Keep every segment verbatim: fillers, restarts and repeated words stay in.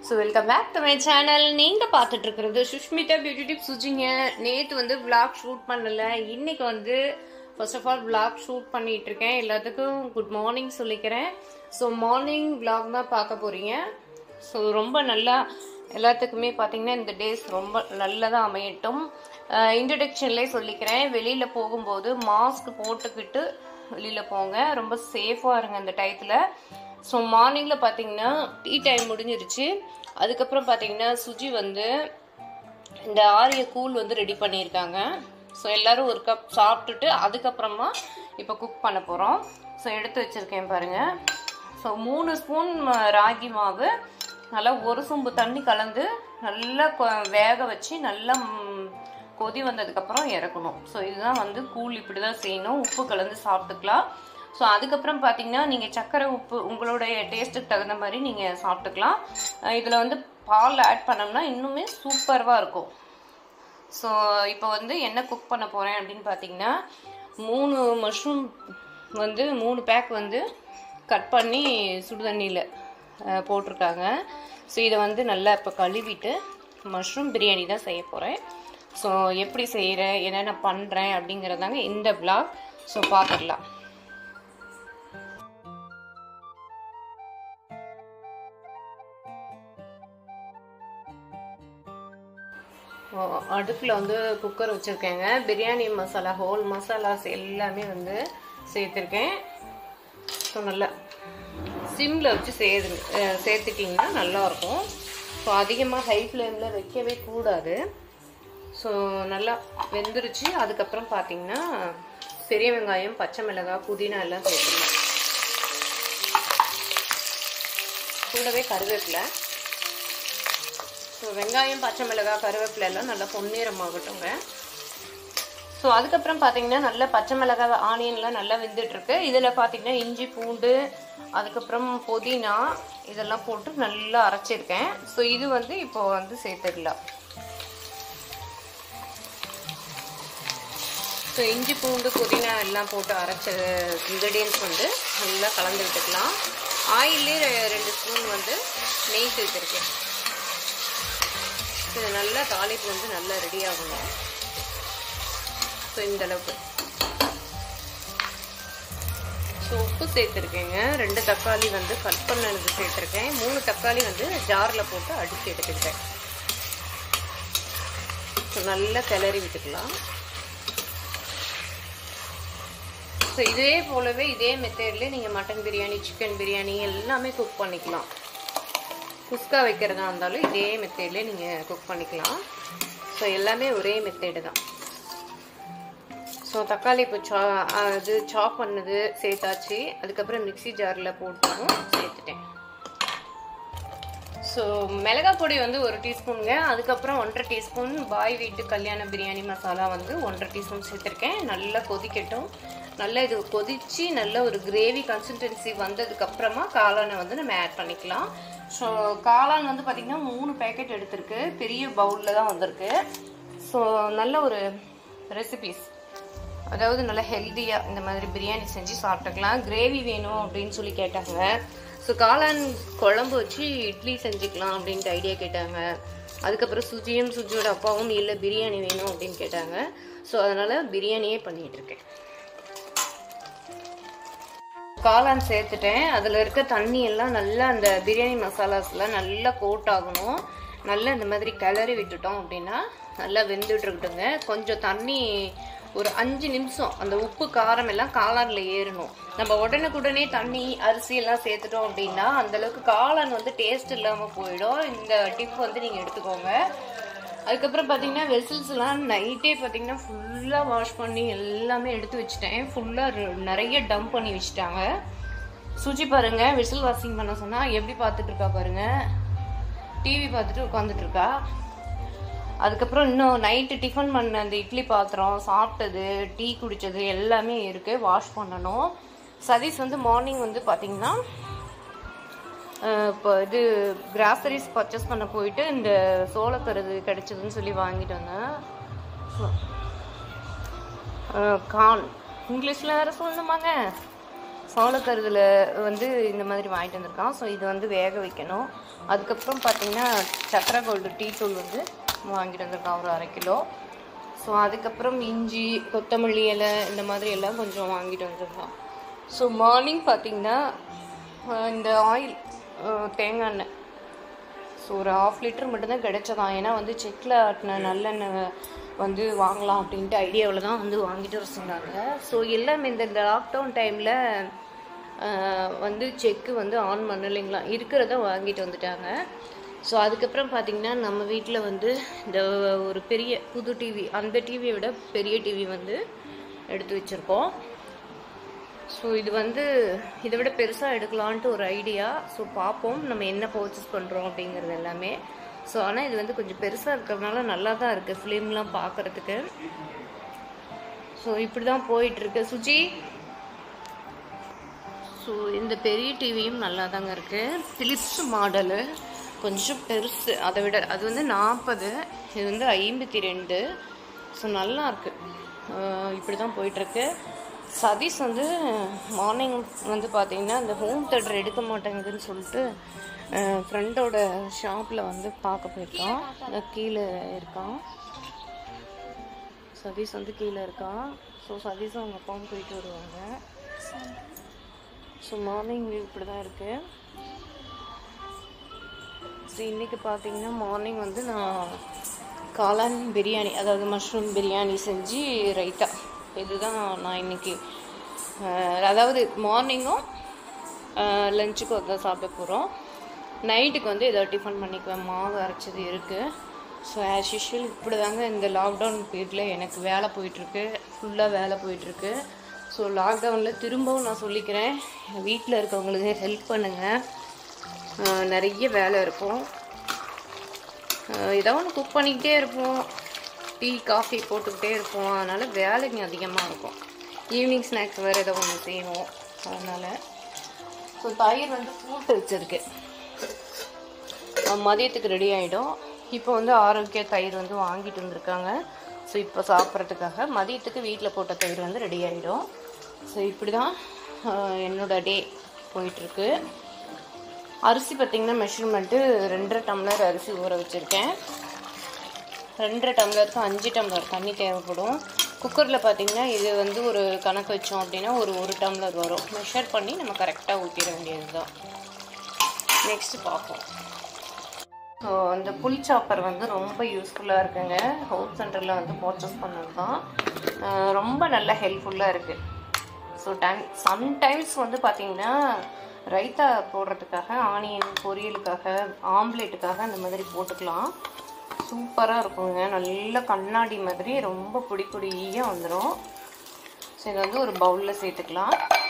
So welcome back to my channel. நீங்க பார்த்துட்டு இருக்கிறது சுஷ்மிதா பியூட்டி டிப்ஸ் சுஜிங்க. நேத்து வந்து vlog ஷூட் பண்ணல. இன்னைக்கு வந்து first of all vlog shoot பண்ணிட்டு இருக்கேன். எல்லாத்துக்கும் குட் மார்னிங் சொல்லிக்கிறேன். ஸோ மார்னிங் vlog தான் பார்க்க போறீங்க. ஸோ ரொம்ப நல்லா எல்லாத்துக்குமே பார்த்தீங்கன்னா இந்த டேஸ் ரொம்ப நல்லதாக அமையட்டும். இன்ட்ரடக்ஷன்லேயே சொல்லிக்கிறேன், வெளியில் போகும்போது மாஸ்க் போட்டுக்கிட்டு வெளியில் போங்க, ரொம்ப சேஃபாக இருங்க இந்த டயத்தில். ஸோ மார்னிங்கில் பார்த்தீங்கன்னா டீ டைம் முடிஞ்சிருச்சு. அதுக்கப்புறம் பார்த்தீங்கன்னா சுஜி வந்து இந்த ஆரிய கூழ் வந்து ரெடி பண்ணியிருக்காங்க. ஸோ எல்லோரும் ஒரு கப் சாப்பிட்டுட்டு அதுக்கப்புறமா இப்போ குக் பண்ண போகிறோம். ஸோ எடுத்து வச்சுருக்கேன் பாருங்கள். ஸோ மூணு ஸ்பூன் ராகி மாவு நல்லா ஒரு சொம்பு தண்ணி கலந்து நல்லா வேக வச்சு நல்லா கொதி வந்ததுக்கப்புறம் இறக்கணும். ஸோ இதுதான் வந்து கூழ், இப்படி தான் செய்யணும். உப்பு கலந்து சாப்பிட்டுக்கலாம். ஸோ அதுக்கப்புறம் பார்த்தீங்கன்னா நீங்கள் சர்க்கரை உப்பு உங்களுடைய டேஸ்ட்டுக்கு தகுந்த மாதிரி நீங்கள் சாப்பிட்டுக்கலாம். இதில் வந்து பால் ஆட் பண்ணோம்னா இன்னுமே சூப்பராக இருக்கும். ஸோ இப்போ வந்து என்ன குக் பண்ண போகிறேன் அப்படின்னு பார்த்தீங்கன்னா, மூணு மஷ்ரூம் வந்து மூணு பேக் வந்து கட் பண்ணி சுடுதண்ணியில் போட்டிருக்காங்க. ஸோ இதை வந்து நல்லா இப்போ கழுவிட்டு மஷ்ரூம் பிரியாணி தான் செய்ய போகிறேன். ஸோ எப்படி செய்கிறேன், என்னென்ன பண்ணுறேன் அப்படிங்கிறதாங்க இந்த vlog. ஸோ பார்த்துடலாம். அடுப்பில் வந்து குக்கர் வச்சுருக்கேங்க. பிரியாணி மசாலா ஹோல் மசாலாஸ் எல்லாமே வந்து சேர்த்துருக்கேன். ஸோ நல்லா சிம்மில் வச்சு சேரு சேர்த்துட்டிங்கன்னா நல்லாயிருக்கும். ஸோ அதிகமாக ஹை ஃப்ளேமில் வைக்கவே கூடாது. ஸோ நல்லா வெந்துருச்சு. அதுக்கப்புறம் பார்த்தீங்கன்னா பெரிய வெங்காயம், பச்சை மிளகாய், புதினா எல்லாம் சேர்த்துக்கலாம். கூடவே கருவேப்பிலை. ஸோ வெங்காயம், பச்சை மிளகாய், கருவேப்பிலை எல்லாம் நல்லா பொன்னிறமாகட்டுங்க. ஸோ அதுக்கப்புறம் பார்த்தீங்கன்னா நல்லா பச்சை மிளகாய், ஆனியன்லாம் நல்லா வெந்துட்டுருக்கு. இதில் பார்த்தீங்கன்னா இஞ்சி, பூண்டு, அதுக்கப்புறம் புதினா இதெல்லாம் போட்டு நல்லா அரைச்சிருக்கேன். ஸோ இது வந்து இப்போ வந்து சேர்த்துக்கலாம். ஸோ இஞ்சி, பூண்டு, புதினா எல்லாம் போட்டு அரைச்ச இன்க்ரீடியன்ஸ் வந்து நல்லா கலந்து விட்டுக்கலாம். ஆயிலே ரெண்டு ஸ்பூன் வந்து நெய் சேர்த்துருக்கேன். இது நல்லா தாளிப்பு வந்து நல்லா ரெடி ஆகணும். ஸோ இந்த அளவுக்கு. ஸோ உப்பு சேர்த்துருக்கேங்க. ரெண்டு தக்காளி வந்து கட் பண்ணது சேர்த்துருக்கேன். மூணு தக்காளி வந்து ஜாரில் போட்டு அடித்து எடுத்துக்கிட்டேன். ஸோ நல்லா கிளறி விட்டுக்கலாம். ஸோ இதே போலவே இதே மெத்தட்லேயே நீங்கள் மட்டன் பிரியாணி, சிக்கன் பிரியாணி எல்லாமே குக் பண்ணிக்கலாம். குஸ்கா வைக்கிறதா இருந்தாலும் இதே மெத்தட்லேயே நீங்கள் குக் பண்ணிக்கலாம். ஸோ எல்லாமே ஒரே மெத்தேடு தான். ஸோ தக்காளி இப்போ சா அது சாப் பண்ணது சேர்த்தாச்சு. அதுக்கப்புறம் மிக்சி ஜாரில் போட்டதும் சேர்த்துட்டேன். ஸோ மிளகாய் பொடி வந்து ஒரு டீஸ்பூனுங்க. அதுக்கப்புறம் ஒன்றரை டீஸ்பூன் பாய் வீட்டு கல்யாண பிரியாணி மசாலா வந்து ஒன்றரை டீஸ்பூன் சேர்த்துருக்கேன். நல்லா கொதிக்கட்டும். நல்லா இது கொதித்து நல்ல ஒரு கிரேவி கன்சிஸ்டன்சி வந்ததுக்கப்புறமா காளானை வந்து நம்ம ஆட் பண்ணிக்கலாம். ஸோ காளான் வந்து பார்த்திங்கன்னா மூணு பேக்கெட் எடுத்திருக்கு. பெரிய பவுலில் தான் வந்திருக்கு. ஸோ நல்ல ஒரு ரெசிபீஸ், அதாவது நல்லா ஹெல்த்தியாக இந்த மாதிரி பிரியாணி செஞ்சு சாப்பிட்டுக்கலாம். கிரேவி வேணும் அப்படின்னு சொல்லி கேட்டாங்க. ஸோ காளான் குழம்பு வச்சு இட்லி செஞ்சுக்கலாம் அப்படின்ட்டு ஐடியா கேட்டாங்க. அதுக்கப்புறம் சுஜியும் சுஜியோட அப்பாவும் இல்லை பிரியாணி வேணும் அப்படின்னு கேட்டாங்க. ஸோ அதனால் பிரியாணியே பண்ணிகிட்ருக்கேன். காளான் சேர்த்துட்டேன். அதில் இருக்க தண்ணி எல்லாம் நல்லா அந்த பிரியாணி மசாலாஸ்லாம் நல்லா கோட் ஆகணும். நல்லா இந்த மாதிரி கிளறி விட்டுட்டோம் அப்படின்னா நல்லா வெந்துட்டுருக்குங்க. கொஞ்சம் தண்ணி ஒரு அஞ்சு நிமிஷம் அந்த உப்பு காரம் எல்லாம் காளானில் ஏறணும். நம்ம உடனுக்குடனே தண்ணி அரிசி எல்லாம் சேர்த்துட்டோம் அப்படின்னா அந்தளவுக்கு காளான் வந்து டேஸ்ட் இல்லாமல் போயிடும். இந்த டிப் வந்து நீங்கள் எடுத்துக்கோங்க. அதுக்கப்புறம் பார்த்தீங்கன்னா வெசில்ஸ்லாம் நைட்டே பார்த்தீங்கன்னா ஃபுல்லாக வாஷ் பண்ணி எல்லாமே எடுத்து வச்சுட்டேன். ஃபுல்லாக நிறைய டம்ப் பண்ணி வச்சுட்டாங்க. சுஜி பாருங்கள், வெசில் வாஷிங் பண்ண சொன்னால் எப்படி பார்த்துட்ருக்கா பாருங்கள். டிவி பார்த்துட்டு உட்காந்துட்ருக்கா. அதுக்கப்புறம் இன்னும் நைட்டு டிஃபன் பண்ண அந்த இட்லி பாத்திரம், சாப்பிட்டது, டீ குடித்தது எல்லாமே இருக்குது, வாஷ் பண்ணணும். சதீஷ் வந்து மார்னிங் வந்து பார்த்திங்கன்னா இப்போ இது கிராசரிஸ் பர்ச்சேஸ் பண்ண போயிட்டு இந்த சோளக்கருது கிடைச்சதுன்னு சொல்லி வாங்கிட்டு வந்தேன். கார்ன் இங்கிலீஷில் வேறு சொல்லணுமாங்க. சோளக்கருதில் வந்து இந்த மாதிரி வாங்கிட்டு வந்திருக்கான். ஸோ இது வந்து வேக வைக்கணும். அதுக்கப்புறம் பார்த்திங்கன்னா சக்கரை கோல்டு டீ தூள் வந்து வாங்கிட்டு வந்திருக்கான் ஒரு அரை கிலோ. ஸோ அதுக்கப்புறம் இஞ்சி, கொத்தமல்லி இலை இந்த மாதிரி எல்லாம் கொஞ்சம் வாங்கிட்டு வந்திருக்கான். ஸோ மார்னிங் பார்த்திங்கன்னா இந்த ஆயில் தேங்காய் எண்ணெய் ஸோ ஒரு ஹாஃப் லிட்டர் மட்டும்தான் கிடைச்சதான். ஏன்னா வந்து செக்கில் ஆட்டின நல்லெண்ணெய் வந்து வாங்கலாம் அப்படின்ட்டு ஐடியாவில் தான் வந்து வாங்கிட்டு வர சொன்னாங்க. ஸோ எல்லாமே இந்த லாக்டவுன் டைமில் வந்து செக்கு வந்து ஆன் பண்ணலைங்களா, இருக்கிறத வாங்கிட்டு வந்துட்டாங்க. ஸோ அதுக்கப்புறம் பார்த்திங்கன்னா நம்ம வீட்டில் வந்து இந்த ஒரு பெரிய புது டிவி, அந்த டிவியை விட பெரிய டிவி வந்து எடுத்து வச்சுருக்கோம். ஸோ இது வந்து இதை விட பெருசாக எடுக்கலான்ட்டு ஒரு ஐடியா. ஸோ பார்ப்போம் நம்ம என்ன பர்ச்சேஸ் பண்ணுறோம் அப்படிங்கிறது எல்லாமே. ஸோ ஆனால் இது வந்து கொஞ்சம் பெருசாக இருக்கிறதுனால நல்லா தான் இருக்குது ஃபிலிம்லாம் பார்க்குறதுக்கு. ஸோ இப்படி தான் போயிட்டுருக்கு சுஜி. ஸோ இந்த பெரிய டிவியும் நல்லா தாங்க இருக்குது. பிலிப்ஸ் மாடலு, கொஞ்சம் பெருசு. அதை விட அது வந்து நாற்பது, இது வந்து ஐம்பத்தி ரெண்டு. ஸோ நல்லா இருக்குது. இப்படி தான் போயிட்டுருக்கு. சதீஷ் வந்து மார்னிங் வந்து பார்த்திங்கன்னா இந்த ஹோம் தேட்டர் எடுக்க மாட்டேங்குதுன்னு சொல்லிட்டு ஃப்ரெண்டோட ஷாப்பில் வந்து பார்க்க போயிருக்கான். கீழே இருக்கான் சதீஷ், வந்து கீழே இருக்கான். ஸோ சதீஷும் அவங்க அப்பாவும் போயிட்டு வருவாங்க. ஸோ மார்னிங் இப்படி தான் இருக்குது. ஸோ இன்றைக்கி பார்த்திங்கன்னா மார்னிங் வந்து நான் காளான் பிரியாணி, அதாவது மஷ்ரூம் பிரியாணி செஞ்சு ரைத்தா, இதுதான் நான் இன்றைக்கி, அதாவது மார்னிங்கும் லஞ்சுக்கும் அதுதான் சாப்பிட போகிறோம். நைட்டுக்கு வந்து ஏதாவது டிஃபன் பண்ணிக்குவேன், மாவு அரைச்சது இருக்குது. ஸோ ஆஸ் யூஷுவல் இப்படி தாங்க இந்த லாக்டவுன் பீரியடில் எனக்கு வேலை போயிட்டுருக்கு, ஃபுல்லாக வேலை போயிட்டுருக்கு. ஸோ லாக்டவுனில் திரும்பவும் நான் சொல்லிக்கிறேன், வீட்டில் இருக்கவங்களுக்கு ஹெல்ப் பண்ணுங்கள். நிறைய வேலை இருக்கும், ஏதாவது ஒன்று குக் பண்ணிக்கிட்டே இருப்போம், டீ காஃபி போட்டுக்கிட்டே இருப்போம். அதனால் வேலைங்க அதிகமாக இருக்கும். ஈவினிங் ஸ்நாக்ஸ் வேறு ஏதோ ஒன்று செய்வோம். அதனால் ஸோ தயிர் வந்து போட்டு வச்சுருக்கு, மதியத்துக்கு ரெடி ஆகிடும். இப்போ வந்து ஆரோக்கிய தயிர் வந்து வாங்கிட்டு வந்திருக்காங்க. ஸோ இப்போ சாப்பிட்றதுக்காக மதியத்துக்கு வீட்டில் போட்ட தயிர் வந்து ரெடி ஆகிடும். ஸோ இப்படி தான் என்னோடய டே போயிட்டுருக்கு. அரிசி பார்த்திங்கன்னா மெஷர்மெண்ட்டு ரெண்டரை டம்ளர் அரிசி ஊற வச்சுருக்கேன். ரெண்டரை டம்ளருக்கு அஞ்சு டம்ளர் தண்ணி தேவைப்படும். குக்கரில் பார்த்திங்கன்னா இது வந்து ஒரு கணக்கு வச்சோம் அப்படின்னா ஒரு ஒரு டம்ளர் வரும். மெஷர் பண்ணி நம்ம கரெக்டாக ஊற்றிட வேண்டியது தான். நெக்ஸ்ட்டு பார்ப்போம். ஸோ அந்த புல் சாப்பர் வந்து ரொம்ப யூஸ்ஃபுல்லாக இருக்குங்க. ஹோம் சென்டரில் வந்து பர்ச்சேஸ் பண்ணது தான், ரொம்ப நல்ல ஹெல்ப்ஃபுல்லாக இருக்குது. ஸோ டைம் சம்டைம்ஸ் வந்து பார்த்திங்கன்னா ரைத்தா போடுறதுக்காக, ஆனியன் பொரியலுக்காக, ஆம்லேட்டுக்காக அந்த மாதிரி போட்டுக்கலாம். சூப்பராக இருக்குங்க, நல்ல கண்ணாடி மாதிரி ரொம்ப பொடி பொடியாக வந்துடும். ஸோ இதை வந்து ஒரு பவுலில் சேர்த்துக்கலாம்.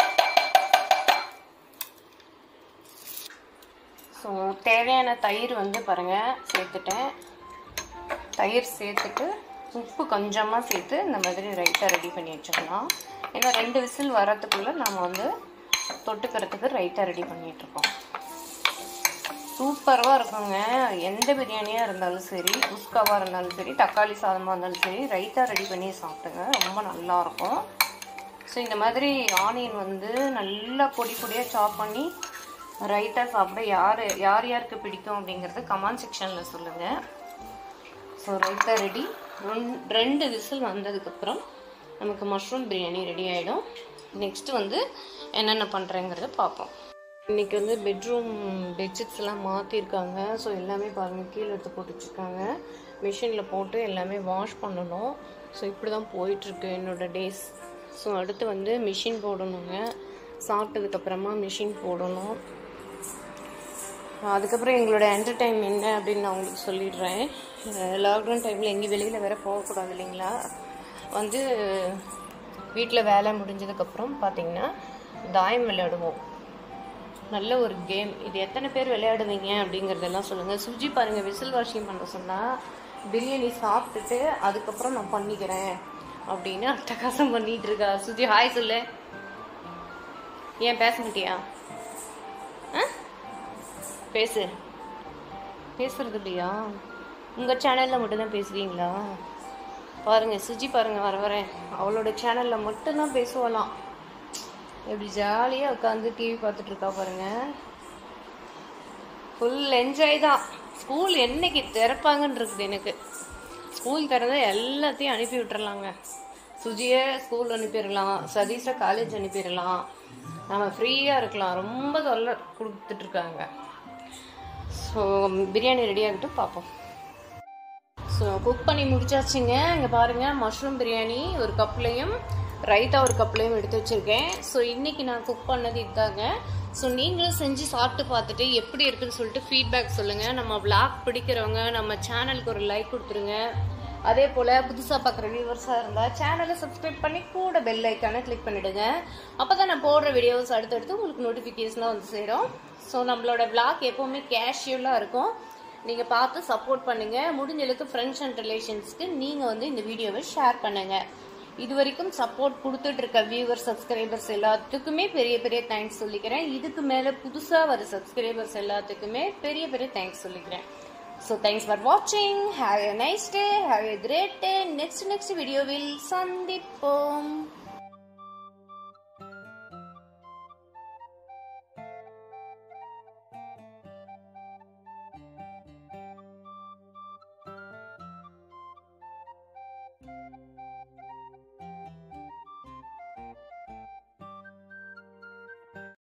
ஸோ தேவையான தயிர் வந்து பாருங்கள் சேர்த்துட்டேன். தயிர் சேர்த்துட்டு உப்பு கொஞ்சமாக சேர்த்து இந்த மாதிரி ரைத்தா ரெடி பண்ணி வச்சுக்கலாம். ஏன்னா ரெண்டு விசில் வரத்துக்குள்ளே நம்ம வந்து தொட்டுக்கிறதுக்கு ரைத்தா ரெடி பண்ணிகிட்ருக்கோம். சூப்பராக இருக்குங்க. எந்த பிரியாணியாக இருந்தாலும் சரி, குஸ்காவாக இருந்தாலும் சரி, தக்காளி சாதமாக இருந்தாலும் சரி, ரைத்தா ரெடி பண்ணி சாப்பிடுங்க, ரொம்ப நல்லாயிருக்கும். ஸோ இந்த மாதிரி ஆனியன் வந்து நல்லா பொடி பொடியாக சாப் பண்ணி ரைத்தா சாப்பிட யார் யார் யாருக்கு பிடிக்கும் அப்படிங்கிறது கமெண்ட் செக்ஷனில் சொல்லுங்கள். So raita ready. ரெண்டு விசில் வந்ததுக்கப்புறம் நமக்கு மஷ்ரூம் பிரியாணி ரெடி ஆகிடும். நெக்ஸ்ட்டு வந்து என்னென்ன பண்ணுறேங்கிறத பார்ப்போம். இன்றைக்கி வந்து பெட்ரூம் பெட்ஷீட்ஸ் எல்லாம் மாற்றிருக்காங்க. ஸோ எல்லாமே பாருங்கள் கீழே எடுத்து போட்டு வச்சுருக்காங்க. மிஷினில் போட்டு எல்லாமே வாஷ் பண்ணணும். ஸோ இப்படி தான் போயிட்டுருக்கு என்னோடய டேஸ். ஸோ அடுத்து வந்து மிஷின் போடணுங்க. சாப்பிட்டதுக்கப்புறமா மிஷின் போடணும். அதுக்கப்புறம் எங்களோட என்டர்டைன் என்ன அப்படின்னு நான் உங்களுக்கு சொல்லிடுறேன். லாக்டவுன் டைமில் எங்கேயும் வெளியில் வேறு போகக்கூடாது இல்லைங்களா. வந்து வீட்டில் வேலை முடிஞ்சதுக்கப்புறம் பார்த்திங்கன்னா தாயம் விளையாடுவோம். நல்ல ஒரு கேம். இது எத்தனை பேர் விளையாடுவீங்க அப்படிங்கிறதெல்லாம் சொல்லுங்கள். சுஜி பாருங்கள் விசில் வாஷிங் பண்ண சொன்னால் பிரியாணி சாப்பிட்டுட்டு அதுக்கப்புறம் நான் பண்ணிக்கிறேன் அப்படின்னு அட்டகாசம் பண்ணிகிட்டு இருக்கா. சுஜி ஹாய் சொல்லு. ஏன் பேச மாட்டியா? ஆ பேசு. பேசுறது இல்லையா? உங்கள் சேனலில் மட்டும்தான் பேசுவீங்களா? பாருங்கள் சுஜி பாருங்கள், வர வரேன் அவளோட சேனலில் மட்டும்தான் பேசுவாளாம். எப்படி ஜாலியாக உட்காந்து டிவி பார்த்துட்டு இருக்கா பாருங்க. ஃபுல் என்ஜாய் தான். ஸ்கூல் என்னைக்கு திறப்பாங்கன்னு இருக்குது எனக்கு. ஸ்கூல் திறந்தா எல்லாத்தையும் அனுப்பி விட்டுறலாங்க. சுஜியை ஸ்கூல் அனுப்பிடலாம், சதீஷை காலேஜ் அனுப்பிடலாம், நம்ம ஃப்ரீயாக இருக்கலாம். ரொம்ப தொல்லை கொடுத்துட்ருக்காங்க. ஸோ பிரியாணி ரெடி ஆகிட்டு பார்ப்போம். ஸோ குக் பண்ணி முடிச்சாச்சுங்க. இங்கே பாருங்கள், மஷ்ரூம் பிரியாணி ஒரு கப்லையும் ரைத்தா ஒரு கப்லையும் எடுத்து வச்சுருக்கேன். ஸோ இன்றைக்கி நான் குக் பண்ணது இதுதாங்க. ஸோ நீங்களும் செஞ்சு சாப்பிட்டு பார்த்துட்டு எப்படி இருக்குன்னு சொல்லிட்டு ஃபீட்பேக் சொல்லுங்கள். நம்ம விளாக் பிடிக்கிறவங்க நம்ம சேனலுக்கு ஒரு லைக் கொடுத்துருங்க. அதே போல் புதுசாக பார்க்குற வியூவர்ஸாக இருந்தால் சேனலை சப்ஸ்கிரைப் பண்ணி கூட பெல் ஐக்கானை கிளிக் பண்ணிவிடுங்க. அப்போ தான் நான் போடுற வீடியோஸ் அடுத்தடுத்து உங்களுக்கு நோட்டிஃபிகேஷனாக வந்து சேரும். ஸோ நம்மளோட விளாக் எப்போவுமே கேஷுவலாக இருக்கும். நீங்கள் பார்த்து சப்போர்ட் பண்ணுங்கள். முடிஞ்சளவுக்கு ஃப்ரெண்ட்ஸ் அண்ட் ரிலேஷன்ஸ்க்கு நீங்கள் வந்து இந்த வீடியோவை ஷேர் பண்ணுங்கள். இது வரைக்கும் சப்போர்ட் கொடுத்துட்டு இருக்க வியூவர் சப்ஸ்கிரைபர்ஸ் எல்லாத்துக்குமே பெரிய பெரிய தேங்க்ஸ் சொல்லிக்கிறேன். இதுக்கு மேலே புதுசாக வர சப்ஸ்கிரைபர்ஸ் எல்லாத்துக்குமே பெரிய பெரிய தேங்க்ஸ் சொல்லிக்கிறேன். So thanks for watching. Have a nice day. Have a great day. Next next video will sandipom.